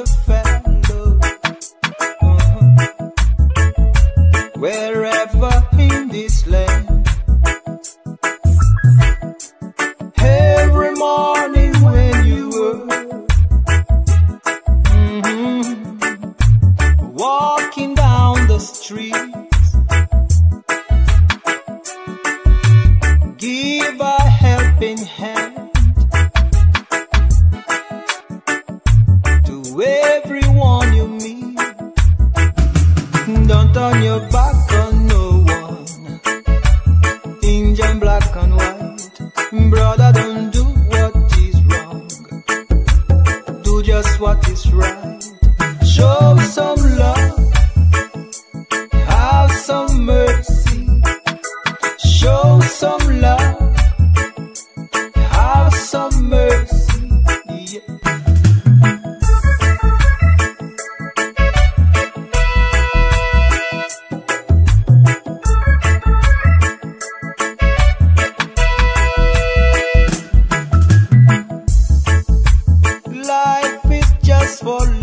your fellow, wherever in this land. Every morning when you were walking down the street, give a helping hand to everyone you meet. Don't turn your back on no one, Indian, black and white. Brother, don't do what is wrong, do just what is right. Show some love, have some mercy. Show some love, have some mercy, yeah. Life is just for